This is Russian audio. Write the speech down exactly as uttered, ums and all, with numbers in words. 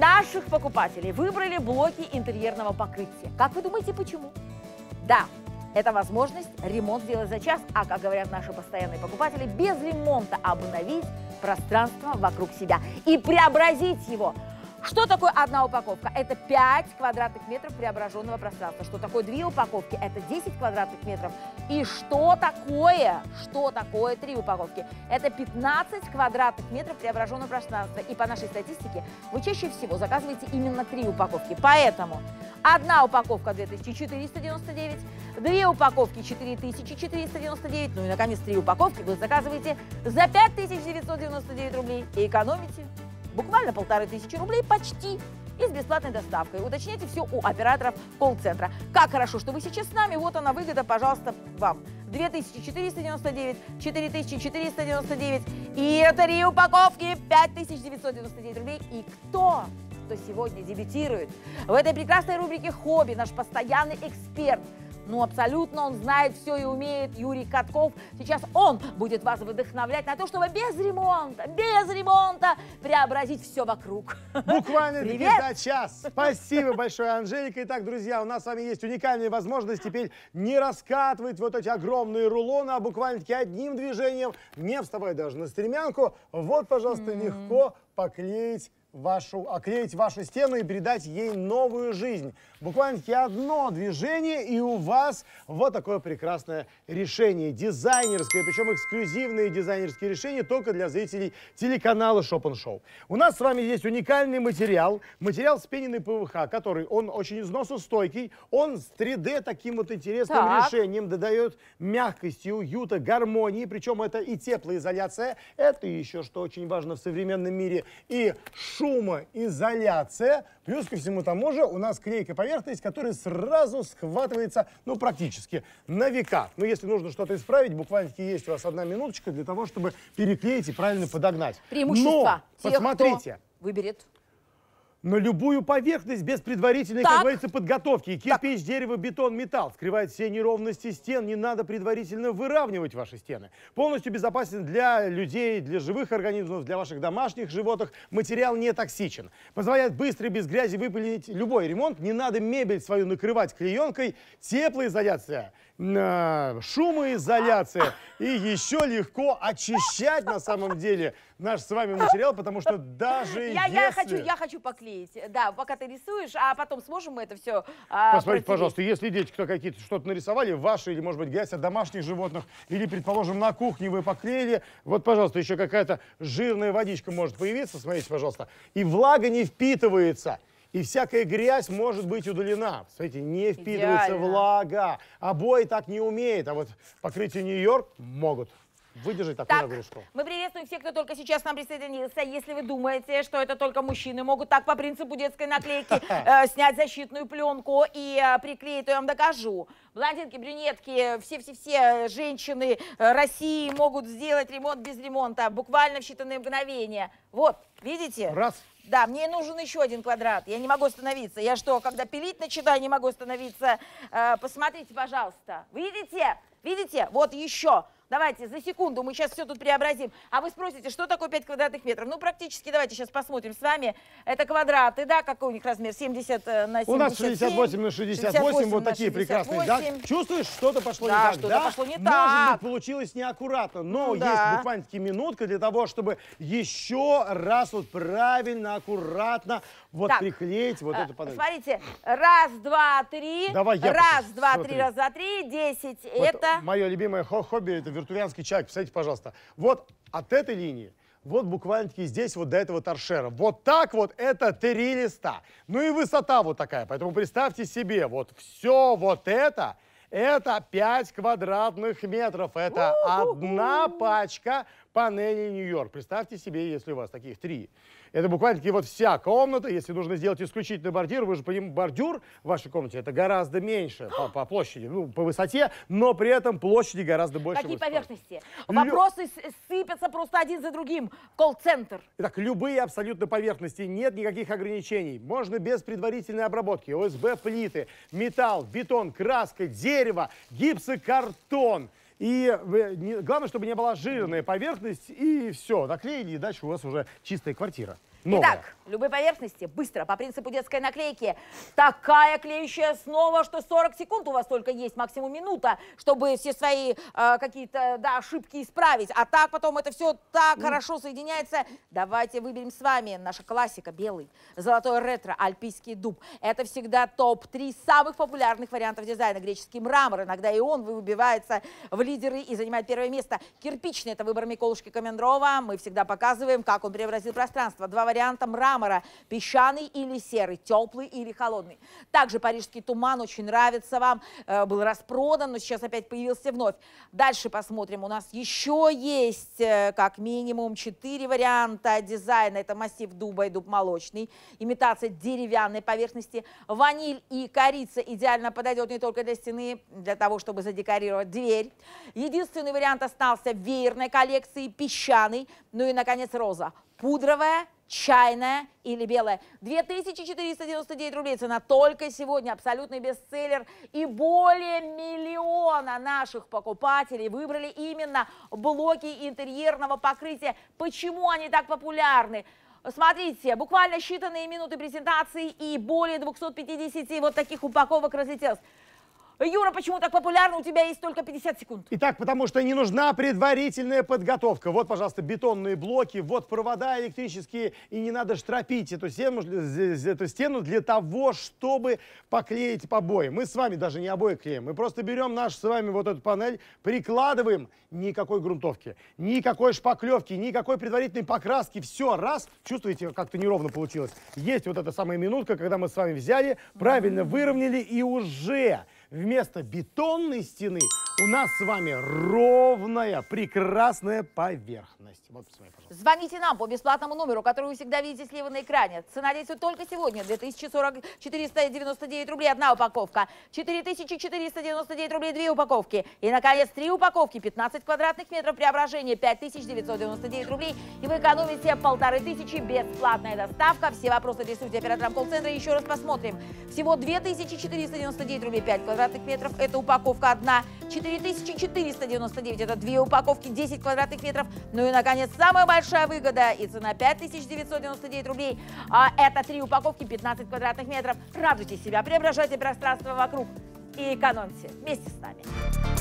наших покупателей выбрали блоки интерьерного покрытия. Как вы думаете, почему? Да, это возможность ремонт сделать за час, а, как говорят наши постоянные покупатели, без ремонта обновить пространство вокруг себя и преобразить его. Что такое одна упаковка? Это пять квадратных метров преображенного пространства. Что такое две упаковки? Это десять квадратных метров. И что такое? Что такое три упаковки? Это пятнадцать квадратных метров преображенного пространства. И по нашей статистике вы чаще всего заказываете именно три упаковки. Поэтому одна упаковка две тысячи четыреста девяносто девять, две упаковки четыре тысячи четыреста девяносто девять, ну и, наконец, три упаковки вы заказываете за пять тысяч девятьсот девяносто девять рублей и экономите буквально полторы тысячи рублей почти и с бесплатной доставкой. Уточняйте все у операторов колл-центра. Как хорошо, что вы сейчас с нами. Вот она выгода, пожалуйста, вам. две тысячи четыреста девяносто девять, четыре тысячи четыреста девяносто девять и три упаковки пять тысяч девятьсот девяносто девять рублей. И кто, кто сегодня дебютирует в этой прекрасной рубрике «Хобби», наш постоянный эксперт. Ну, абсолютно он знает все и умеет, Юрий Катков. Сейчас он будет вас вдохновлять на то, чтобы без ремонта, без ремонта преобразить все вокруг. Буквально за час. Спасибо большое, Анжелика. Итак, друзья, у нас с вами есть уникальная возможность теперь не раскатывать вот эти огромные рулоны, а буквально-таки одним движением, не вставая даже на стремянку, вот, пожалуйста, mm-hmm. легко поклеить вашу, оклеить вашу стену и передать ей новую жизнь. Буквально-таки одно движение, и у вас вот такое прекрасное решение. Дизайнерское, причем эксклюзивные дизайнерские решения только для зрителей телеканала Shop and Show. У нас с вами есть уникальный материал. Материал вспененный ПВХ, который, он очень износостойкий. Он с три дэ таким вот интересным так. решением додает мягкости, уюта, гармонии. Причем это и теплоизоляция. Это еще, что очень важно в современном мире, и шумоизоляция. Плюс ко всему тому же у нас клейкая поверхность, которая сразу схватывается, ну, практически на века. Но если нужно что-то исправить, буквально-таки есть у вас одна минуточка для того, чтобы переклеить и правильно подогнать. Преимущество тех, посмотрите, кто выберет на любую поверхность без предварительной, так. как говорится, подготовки. Кирпич, так. дерево, бетон, металл. Скрывает все неровности стен. Не надо предварительно выравнивать ваши стены. Полностью безопасен для людей, для живых организмов, для ваших домашних животных. Материал не токсичен. Позволяет быстро и без грязи выполнить любой ремонт. Не надо мебель свою накрывать клеенкой. Теплоизоляция, шумоизоляция. И еще легко очищать на самом деле наш с вами материал, потому что даже я, если... Я хочу, я хочу поклеить. Да, пока ты рисуешь, а потом сможем мы это все а, Посмотрите, протереть. Пожалуйста, если дети кто какие-то что-то нарисовали, ваши или, может быть, грязь от домашних животных, или, предположим, на кухне вы поклеили, вот, пожалуйста, еще какая-то жирная водичка может появиться, смотрите, пожалуйста, и влага не впитывается. И всякая грязь может быть удалена. Смотрите, не впитывается Идеально. влага. Обои так не умеет, а вот покрытие Нью-Йорк могут выдержать такую так, нагрузку. Мы приветствуем всех, кто только сейчас к нам присоединился. Если вы думаете, что это только мужчины могут так по принципу детской наклейки э, снять защитную пленку и э, приклеить, то я вам докажу. Блондинки, брюнетки, все-все-все женщины России могут сделать ремонт без ремонта буквально в считанные мгновения. Вот, видите? Раз. Да, мне нужен еще один квадрат. Я не могу остановиться. Я что, когда пилить начинаю, не могу остановиться? Э, посмотрите, пожалуйста. Видите? Видите? Вот еще. Давайте за секунду мы сейчас все тут преобразим. А вы спросите, что такое пять квадратных метров? Ну, практически, давайте сейчас посмотрим с вами. Это квадраты, да? Какой у них размер? семьдесят на семьдесят семь. У нас шестьдесят восемь на шестьдесят восемь, вот такие прекрасные. Да? Чувствуешь, что-то пошло да, не так, что-то да? пошло не Может так. быть, получилось неаккуратно, но ну, есть да. буквально-таки минутка для того, чтобы еще раз вот правильно, аккуратно вот так, приклеить вот а, эту панель. Смотрите, раз, два, три. Давай я раз, два, смотри. три, раз, два, три, десять. Вот это... Мое любимое хобби, это вертувианский чайк. Посмотрите, пожалуйста. Вот от этой линии, вот буквально-таки здесь вот до этого торшера. Вот так вот это три листа. Ну и высота вот такая. Поэтому представьте себе, вот все вот это, это пять квадратных метров. Это одна пачка панелей Нью-Йорк. Представьте себе, если у вас таких три. Это буквально-таки вот вся комната. Если нужно сделать исключительный бордюр, вы же понимаете, бордюр в вашей комнате это гораздо меньше по, по площади, ну, по высоте, но при этом площади гораздо больше. Какие высоты. поверхности? Вопросы Лю... сыпятся просто один за другим. Колл-центр. Итак, любые абсолютно поверхности, нет никаких ограничений. Можно без предварительной обработки. о эс бэ-плиты, металл, бетон, краска, дерево, гипсокартон. И главное, чтобы не была жирная поверхность, и все, наклеили, и дальше у вас уже чистая квартира. Новая. Итак, любые поверхности, быстро, по принципу детской наклейки. Такая клеющая основа, что сорок секунд у вас только есть, максимум минута, чтобы все свои э, какие-то да, ошибки исправить. А так потом это все так mm. хорошо соединяется. Давайте выберем с вами наша классика, белый, золотой ретро, альпийский дуб. Это всегда топ три самых популярных вариантов дизайна. Греческий мрамор, иногда и он выбивается в лидеры и занимает первое место. Кирпичный, это выбор Миколушки Комендрова. Мы всегда показываем, как он преобразил пространство. Два варианта мрамора, песчаный или серый, теплый или холодный. Также парижский туман очень нравится вам, э, был распродан, но сейчас опять появился вновь. Дальше посмотрим, у нас еще есть э, как минимум четыре варианта дизайна. Это массив дуба и дуб молочный, имитация деревянной поверхности. Ваниль и корица идеально подойдет не только для стены, для того, чтобы задекорировать дверь. Единственный вариант остался в веерной коллекции, песчаный, ну и, наконец, роза. Пудровая, чайная или белая. две тысячи четыреста девяносто девять рублей цена только сегодня. Абсолютный бестселлер. И более миллиона наших покупателей выбрали именно блоки интерьерного покрытия. Почему они так популярны? Смотрите, буквально считанные минуты презентации и более двухсот пятидесяти вот таких упаковок разлетелось. Юра, почему так популярно? У тебя есть только пятьдесят секунд. Итак, потому что не нужна предварительная подготовка. Вот, пожалуйста, бетонные блоки, вот провода электрические, и не надо штропить эту стену, эту стену для того, чтобы поклеить побои. Мы с вами даже не обои клеим, мы просто берем нашу с вами вот эту панель, прикладываем, никакой грунтовки, никакой шпаклевки, никакой предварительной покраски. Все, раз, чувствуете, как-то неровно получилось. Есть вот эта самая минутка, когда мы с вами взяли, правильно выровняли, и уже вместо бетонной стены у нас с вами ровная, прекрасная поверхность. Вот, посмотри, пожалуйста. Звоните нам по бесплатному номеру, который вы всегда видите слева на экране. Цена действует только сегодня. две тысячи четыреста девяносто девять рублей одна упаковка. четыре тысячи четыреста девяносто девять рублей две упаковки. И, наконец, три упаковки. пятнадцать квадратных метров преображения. пять тысяч девятьсот девяносто девять рублей. И вы экономите полторы тысячи. Бесплатная доставка. Все вопросы адресуйте операторам колл-центра. Еще раз посмотрим. Всего две тысячи четыреста девяносто девять рублей пять квадратных метров. Это упаковка одна. четыре тысячи четыреста девяносто девять. Это две упаковки, десять квадратных метров. Ну и, наконец, самая большая выгода. И цена пять тысяч девятьсот девяносто девять рублей. А это три упаковки, пятнадцать квадратных метров. Радуйте себя, преображайте пространство вокруг и экономьте вместе с нами.